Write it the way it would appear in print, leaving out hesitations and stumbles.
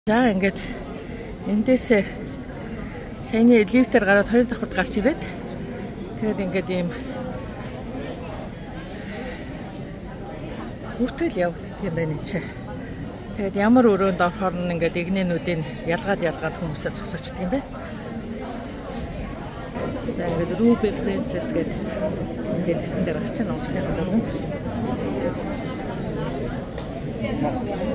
За ингээд эндээс саяны лифтээр гараад 2 давхарт гарч ирээд тэгээд ингээд ийм хүртэл явагддаг юм байна чи. Тэгээд ямар өрөөнд орохоор нь ингээд игнэнүүдийн ялгаад хүмүүсээ зогсоочдөг юм бэ. За ингээд Ruby Princess гэдэг ингээд гэсэн дээр гарч чана уусны газар нь.